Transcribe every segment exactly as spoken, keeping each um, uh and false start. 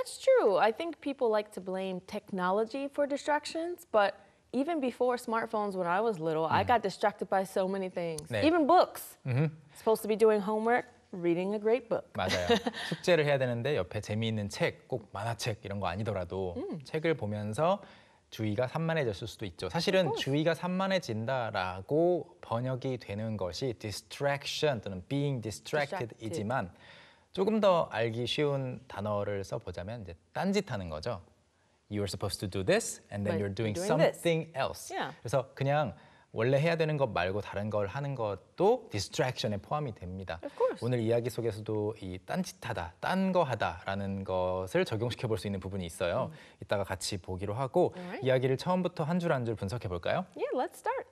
That's true. I think people like to blame technology for distractions, but even before smartphones when I was little, I got distracted by so many things. 네. Even books. Supposed to be doing homework, reading a great book. 맞아요. 숙제를 해야 되는데 옆에 재미있는 책, 꼭 만화책 이런 거 아니더라도 음. 책을 보면서 주의가 산만해졌을 수도 있죠. 사실은 주의가 산만해진다라고 번역이 되는 것이 distraction 또는 being distracted이지만 조금 더 알기 쉬운 단어를 써보자면 이제 딴짓하는 거죠. You are supposed to do this, and then But you're doing, doing something this. else. Yeah. 그래서 그냥 원래 해야 되는 것 말고 다른 걸 하는 것도 distraction에 포함이 됩니다. Of course. 오늘 이야기 속에서도 이 딴짓하다, 딴 거 하다라는 것을 적용시켜 볼 수 있는 부분이 있어요. 음. 이따가 같이 보기로 하고 Alright. 이야기를 처음부터 한 줄 한 줄 분석해 볼까요? Yeah, let's start.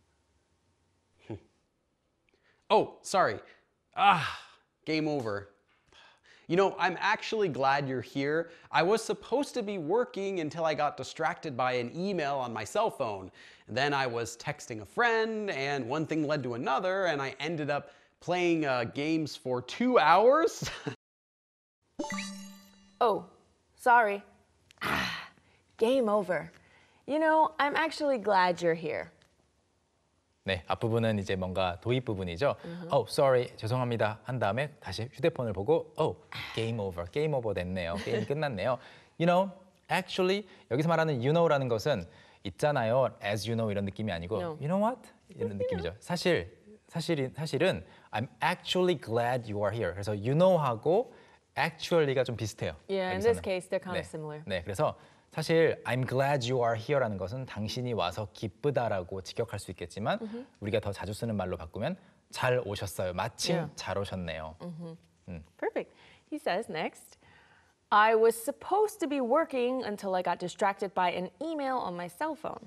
Oh, sorry. Ah, game over. You know, I'm actually glad you're here. I was supposed to be working until I got distracted by an email on my cell phone. Then I was texting a friend, and one thing led to another, and I ended up playing uh, games for two hours. Oh, sorry. Ah, game over. You know, I'm actually glad you're here. 네, 앞부분은 이제 뭔가 도입 부분이죠. Mm-hmm. Oh, sorry, 죄송합니다 한 다음에 다시 휴대폰을 보고 Oh, game over, game over 됐네요. 게임 끝났네요. You know, actually 여기서 말하는 you know라는 것은 있잖아요, as you know 이런 느낌이 아니고 No. You know what? 이런 느낌이죠. 사실, 사실이, 사실은 I'm actually glad you are here. 그래서 you know하고 actually가 좀 비슷해요. Yeah, in 여기서는. this case, they're kind 네, of similar. 네, 그래서 사실 I'm glad you are here라는 것은 당신이 와서 기쁘다라고 직역할 수 있겠지만 mm-hmm. 우리가 더 자주 쓰는 말로 바꾸면 잘 오셨어요. 마침 Yeah. 잘 오셨네요. Mm-hmm. 음. Perfect. He says next, I was supposed to be working until I got distracted by an email on my cell phone.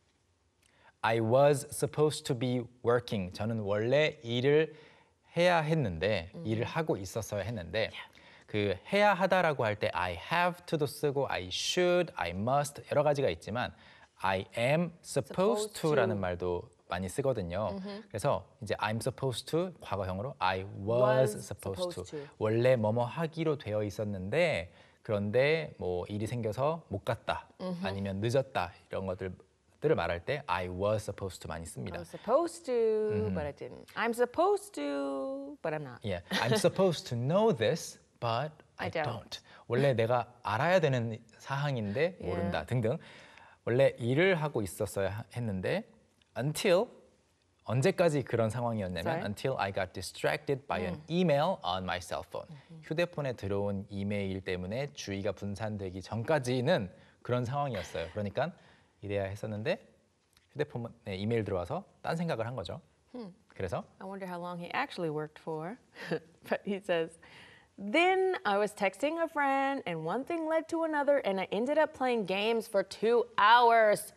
I was supposed to be working. 저는 원래 일을 해야 했는데 mm-hmm. 일을 하고 있었어야 했는데 yeah. 그 해야 하다라고 할 때 I have to도 쓰고 I should, I must 여러 가지가 있지만 I am supposed, supposed to라는 to. 말도 많이 쓰거든요. Mm-hmm. 그래서 이제 I'm supposed to 과거형으로 I was, was supposed, supposed to. to 원래 뭐뭐 하기로 되어 있었는데 그런데 뭐 일이 생겨서 못 갔다 mm-hmm. 아니면 늦었다 이런 것들을 말할 때 I was supposed to 많이 씁니다. I was supposed to, mm-hmm. but I didn't. I'm supposed to, but I'm not. Yeah, I'm supposed to know this. But I, I don't. don't. 원래 내가 알아야 되는 사항인데 모른다 yeah. 등등. 원래 일을 하고 있었어야 했는데 until 언제까지 그런 상황이었냐면 Sorry? until I got distracted by 음. an email on my cell phone. 음. 휴대폰에 들어온 이메일 때문에 주의가 분산되기 전까지는 그런 상황이었어요. 그러니까 이래야 했었는데 휴대폰에 이메일 들어와서 딴 생각을 한 거죠. Hmm. 그래서 I wonder how long he actually worked for. But he says Then I was texting a friend, and one thing led to another, and I ended up playing games for two hours.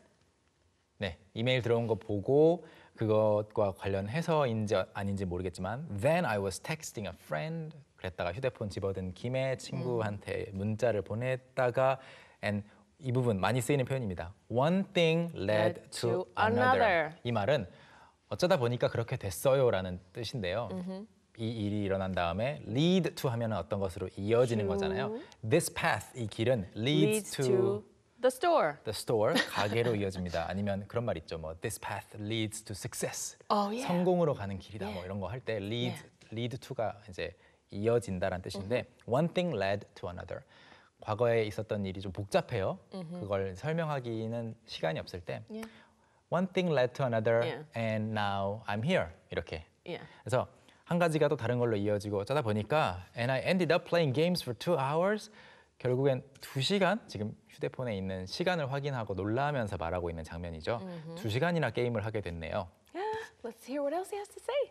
네, 이메일 들어온 거 보고 그것과 관련해서인지 아닌지 모르겠지만 Then I was texting a friend. 그랬다가 휴대폰 집어든 김에 친구한테 음. 문자를 보냈다가 and 이 부분 많이 쓰이는 표현입니다. One thing led, led to, to another. another. 이 말은 어쩌다 보니까 그렇게 됐어요라는 뜻인데요. Mm-hmm. 이 일이 일어난 다음에 lead to 하면 어떤 것으로 이어지는 to. 거잖아요. This path, 이 길은 leads, leads to, to the store. The store, 가게로 이어집니다. 아니면 그런 말 있죠. 뭐 this path leads to success. Oh, yeah. 성공으로 가는 길이다. Yeah. 뭐 이런 거 할 때 lead, Yeah. lead to가 이제 이어진다라는 뜻인데 mm-hmm. one thing led to another. 과거에 있었던 일이 좀 복잡해요. Mm-hmm. 그걸 설명하기는 시간이 없을 때 yeah. one thing led to another yeah. and now I'm here. 이렇게. Yeah. 그래서 한 가지가 또 다른 걸로 이어지고 어쩌다 보니까 and I ended up playing games for two hours. 결국엔 두 시간 지금 휴대폰에 있는 시간을 확인하고 놀라면서 말하고 있는 장면이죠. Mm-hmm. 두 시간이나 게임을 하게 됐네요. Let's hear what else he has to say.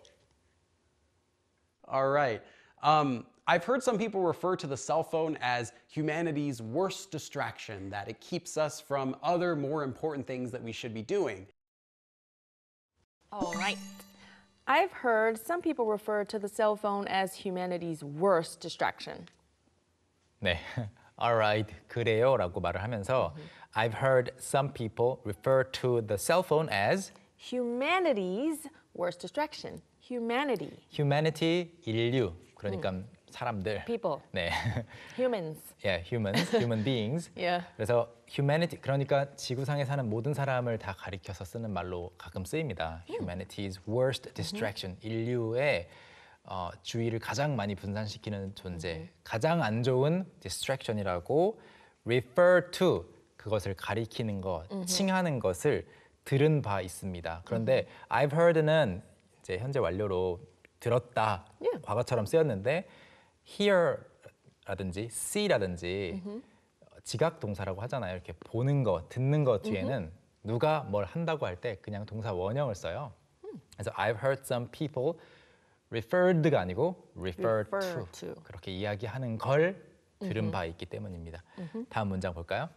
All right. Um, I've heard some people refer to the cell phone as humanity's worst distraction, that it keeps us from other more important things that we should be doing. All right. I've heard some people refer to the cell phone as humanity's worst distraction. 네, alright, 그래요라고 말을 하면서 mm-hmm. I've heard some people refer to the cell phone as humanity's worst distraction. Humanity. humanity, 인류. 그러니까 음. 사람들. People. 네. Humans. yeah, humans, human beings. Yeah. 그래서 humanity 그러니까 지구상에 사는 모든 사람을 다 가리켜서 쓰는 말로 가끔 쓰입니다. humanity's worst distraction. 인류의 어, 주의를 가장 많이 분산시키는 존재. 가장 안 좋은 distraction이라고 refer to 그것을 가리키는 것, 칭하는 것을 들은 바 있습니다. 그런데 I've heard는 이제 현재 완료로 들었다, Yeah. 과거처럼 쓰였는데 hear라든지 see라든지 지각 동사라고 하잖아요. 이렇게 보는 것, 듣는 것 뒤에는 누가 뭘 한다고 할 때 그냥 동사 원형을 써요. 그래서 I've heard some people referred가 아니고 referred Refer to. to. 그렇게 이야기하는 걸 들은 바 있기 때문입니다. 다음 문장 볼까요?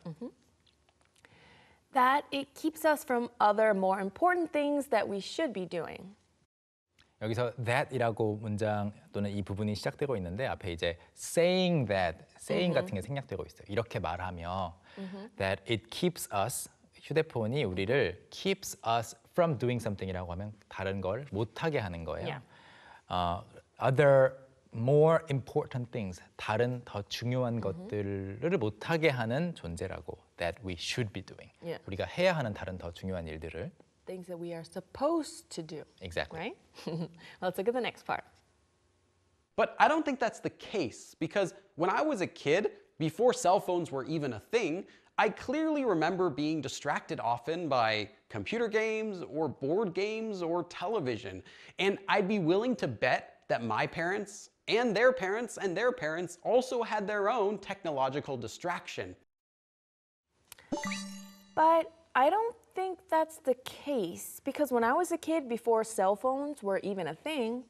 That it keeps us from other more important things that we should be doing. 여기서 that이라고 문장 또는 이 부분이 시작되고 있는데 앞에 이제 saying that, saying 같은 게 생략되고 있어요. 이렇게 말하며 that it keeps us, 휴대폰이 우리를 keeps us from doing something이라고 하면 다른 걸 못하게 하는 거예요. Yeah. 어, other more important things, 다른 더 중요한 것들을 못하게 하는 존재라고 that we should be doing. Yeah. 우리가 해야 하는 다른 더 중요한 일들을 Things that we are supposed to do. exactly. Right? Let's look at the next part. But I don't think that's the case because when I was a kid, before cell phones were even a thing, I clearly remember being distracted often by computer games or board games or television. And I'd be willing to bet that my parents and their parents and their parents also had their own technological distraction. But I don't think that's the case because when I was a kid, before cell phones were even a thing,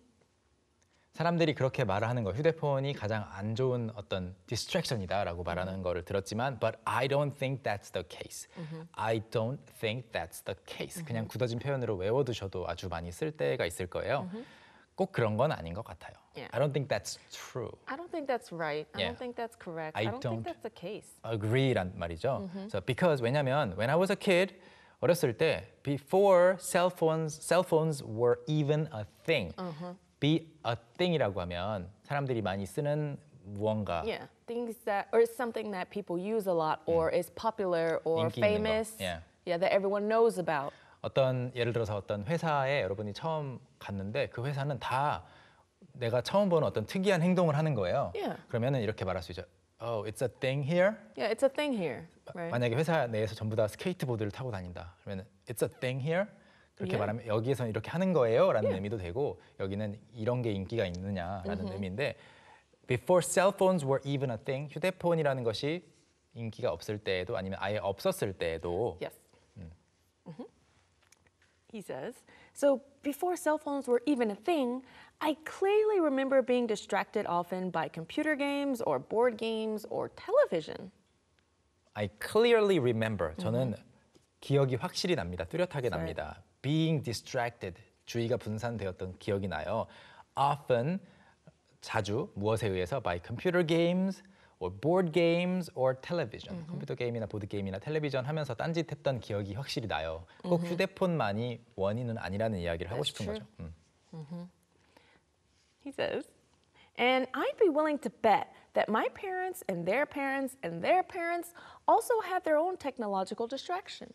사람들이 그렇게 말을 하는 거, 휴대폰이 가장 안 좋은 어떤 distraction이다라고 말하는 거를 들었지만, but I don't think that's the case. I don't think that's the case. 그냥 굳어진 표현으로 외워두셔도 아주 많이 쓸 때가 있을 거예요. 꼭 그런 건 아닌 것 같아요. Yeah. I don't think that's true. I don't think that's right. I Yeah. don't think that's correct. I I don't, don't- think that's the case. Agree란 말이죠. So because 왜냐면 when I was a kid 어렸을 때 before cell phones cell phones were even a thing. Be a thing이라고 하면 사람들이 많이 쓰는 무언가 Yeah, things that, or something that people use a lot, or is popular, or 인기 있는 거. famous. Yeah. Yeah, that everyone knows about. 어떤 예를 들어서 어떤 회사에 여러분이 처음 갔는데 그 회사는 다 내가 처음 보는 어떤 특이한 행동을 하는 거예요. Yeah. 그러면은 이렇게 말할 수 있죠. Oh, it's a thing here. Yeah, it's a thing here, right? 만약에 회사 내에서 전부 다 스케이트보드를 타고 다닌다. 그러면 it's a thing here. 그렇게 Yeah. 말하면 여기에서 이렇게 하는 거예요라는 의미도 되고 여기는 이런 게 인기가 있느냐라는 의미인데 before cell phones were even a thing, 휴대폰이라는 것이 인기가 없을 때에도 아니면 아예 없었을 때에도 Yes. Mhm. He says, so before cell phones were even a thing, I clearly remember being distracted often by computer games or board games or television. I clearly remember. 저는 기억이 확실히 납니다. 뚜렷하게 That's right. 납니다. Being distracted. 주의가 분산되었던 기억이 나요. Often, 자주 무엇에 의해서 by computer games or board games or television. 컴퓨터 게임이나 보드 게임이나 텔레비전 하면서 딴짓했던 기억이 확실히 나요. 꼭 휴대폰만이 원인은 아니라는 이야기를 하고 That's 싶은 true. 거죠. 음. He says, and I'd be willing to bet that my parents and their parents and their parents also had their own technological distraction.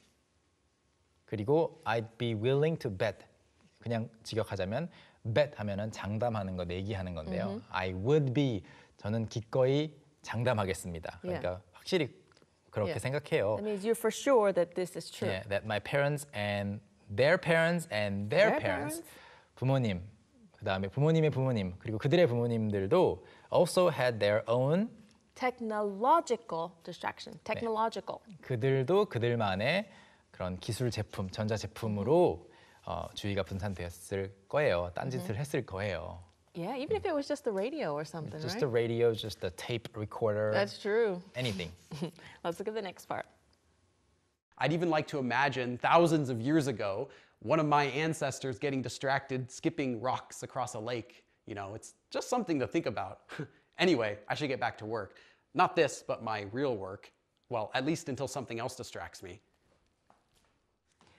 그리고 I'd be willing to bet. 그냥 직역하자면 bet 하면은 장담하는 거, 내기하는 건데요. I would be. 저는 기꺼이 장담하겠습니다. 그러니까 Yeah. 확실히 그렇게 Yeah. 생각해요. That means you're for sure that this is true. Yeah, that my parents and their parents and their, Their parents, parents. 부모님, 그다음에 부모님의 부모님, 그리고 그들의 부모님들도 also had their own Technological distraction. Technological. 그들도 그들만의 그런 기술 제품, 전자 제품으로 어, 주의가 분산되었을 거예요. 딴짓을 했을 거예요. Yeah, even if it was just the radio or something, Just right? a radio, just a tape recorder, That's true. anything. Let's look at the next part. I'd even like to imagine thousands of years ago, one of my ancestors getting distracted skipping rocks across a lake. You know, it's just something to think about. Anyway, I should get back to work. Not this, but my real work. Well, at least until something else distracts me.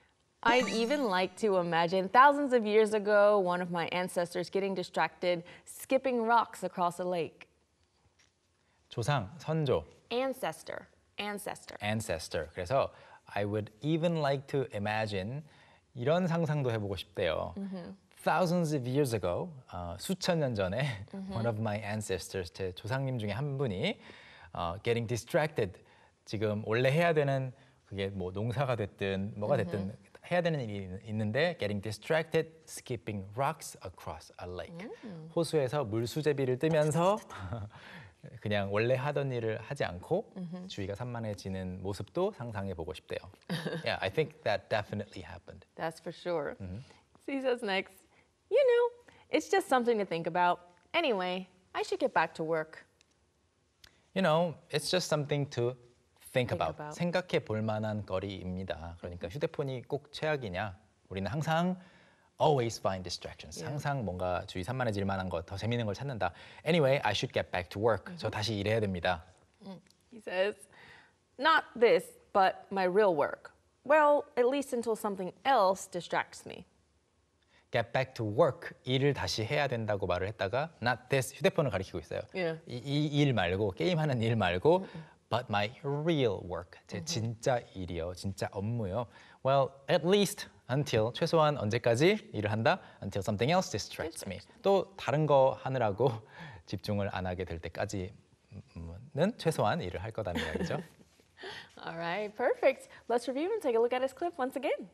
I'd even like to imagine thousands of years ago, one of my ancestors getting distracted, skipping rocks across a lake. 조상, 선조, Ancestor, ancestor. ancestor. 그래서 I would even like to imagine 이런 상상도 해보고 싶대요. Thousands of years ago, 어, 수천 년 전에 one of my ancestors, 제 조상님 중에 한 분이 어, getting distracted. 지금 원래 해야 되는 그게 뭐 농사가 됐든 뭐가 됐든 해야 되는 일이 있는데 getting distracted, skipping rocks across a lake. 호수에서 물수제비를 뜨면서 그냥 원래 하던 일을 하지 않고 주위가 산만해지는 모습도 상상해 보고 싶대요. Yeah, I think that definitely happened. That's for sure. So he says next, you know, it's just something to think about. Anyway, I should get back to work. You know, it's just something to think, Think about. about. 생각해 볼 만한 거리입니다. 그러니까 휴대폰이 꼭 최악이냐? 우리는 항상 always find distractions. Yeah. 항상 뭔가 주위 산만해질 만한 것, 더 재밌는 걸 찾는다. Anyway, I should get back to work. 저 다시 일해야 됩니다. He says, not this, but my real work. Well, at least until something else distracts me. Get back to work. 일을 다시 해야 된다고 말을 했다가 not this 휴대폰을 가리키고 있어요. Yeah. 이 일 말고 게임하는 일 말고 but my real work. 제 진짜 일이요. 진짜 업무요. Well, at least until 최소한 언제까지 일을 한다? Until something else distracts me. 또 다른 거 하느라고 집중을 안 하게 될 때까지는 최소한 일을 할 거다는 이야기죠. All right, perfect. Let's review and take a look at his clip once again.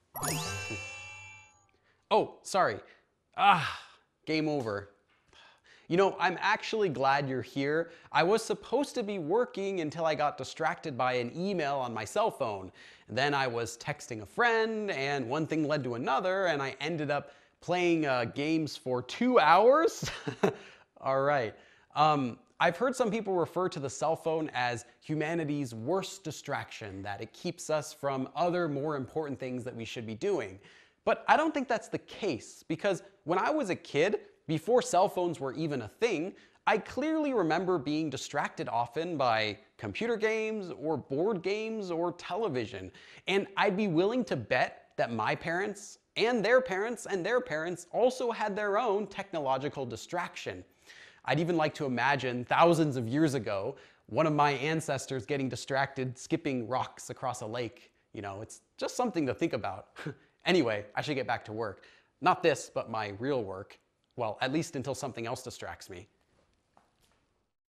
Oh, sorry. Ah, game over. You know, I'm actually glad you're here. I was supposed to be working until I got distracted by an email on my cell phone. Then I was texting a friend, and one thing led to another, and I ended up playing uh, games for two hours. All right. Um, I've heard some people refer to the cell phone as humanity's worst distraction, that it keeps us from other more important things that we should be doing. But I don't think that's the case, because when I was a kid, before cell phones were even a thing, I clearly remember being distracted often by computer games or board games or television. And I'd be willing to bet that my parents and their parents and their parents also had their own technological distraction. I'd even like to imagine thousands of years ago, one of my ancestors getting distracted skipping rocks across a lake. You know, it's just something to think about. Anyway, I should get back to work. Not this, but my real work. Well, at least until something else distracts me.